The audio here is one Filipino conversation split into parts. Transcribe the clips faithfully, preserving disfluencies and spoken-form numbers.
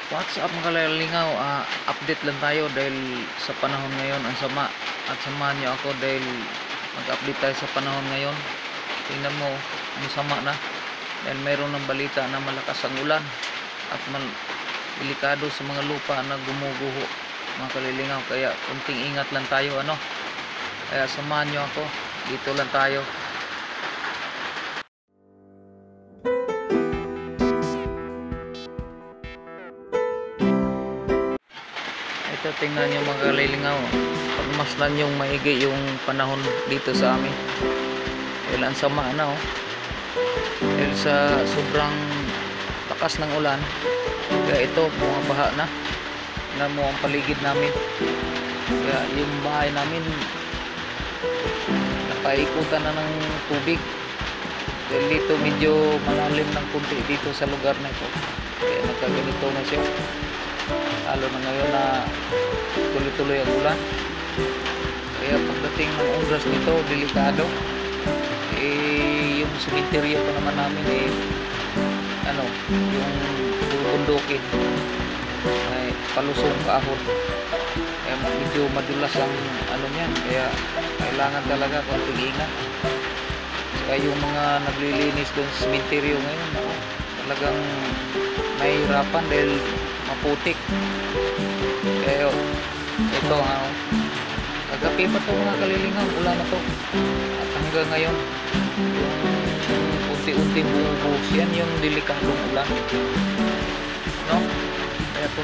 What's up mga kalalingaw, uh, update lang tayo dahil sa panahon ngayon ang sama, at samahan nyo ako dahil mag-update tayo sa panahon ngayon. Tingnan mo, ang sama na dahil mayroon ng balita na malakas ang ulan at delikado sa mga lupa na gumuguho mga kalilingaw, kaya kunting ingat lang tayo, ano kaya samahan nyo ako, dito lang tayo. Ito, tingnan nyo mga kalilingaw, pagmasdan yung maigi yung panahon dito sa amin dahil ang sama na, oh. Dahil sa sobrang lakas ng ulan, kaya ito bumabaha na na mo ang paligid namin, kaya yung bahay namin napaikutan na ng tubig dahil dito medyo malalim ng kunti dito sa lugar na ito, kaya nagkaganito na siya, lalo na ngayon na tuloy-tuloy ang ulan. Kaya pagdating ng oras nito, delikado. Eh, yung cemetery pa naman namin eh, ano, yung bubundukin ay palusong kaahon. Kaya medyo madulas ang ano niyan, kaya kailangan talaga konting ingat. Kaya yung mga naglilinis doon sa cemetery ngayon, ako, talagang mahirapan dahil maputik. Kaya ito nga, uh, kagabi pa ito mga kalilingaw, ulan na to, at hanggang ngayon yung unti-unti bubuhos, yan yung delikadong ulan, no? Kaya po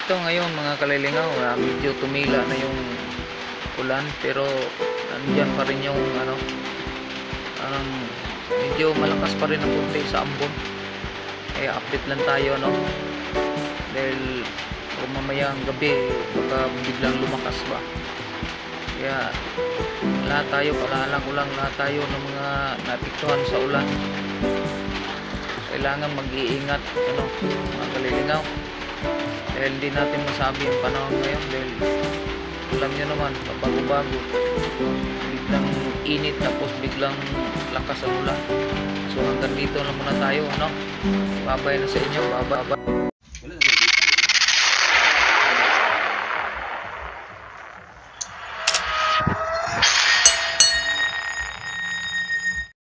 Ito ngayon mga kalilingaw, ah, medyo tumila na yung ulan pero nandiyan pa rin yung ano, parang medyo malakas pa rin ang konti sa ambon. Kaya update lang tayo, no? Dahil kung mamayang gabi baka biglang lumakas ba. Kaya lahat tayo, paalala ko lang, lahat tayo ng mga naapektuhan sa ulan, kailangan mag-iingat, ano, mga kalilingaw. Dahil hindi natin masabi ang panahon ngayon, dahil alam nyo naman, pabago-bago, biglang init tapos biglang lakas ang ulan. So hanggang dito lang muna tayo, ano? Babay na sa inyo, babay.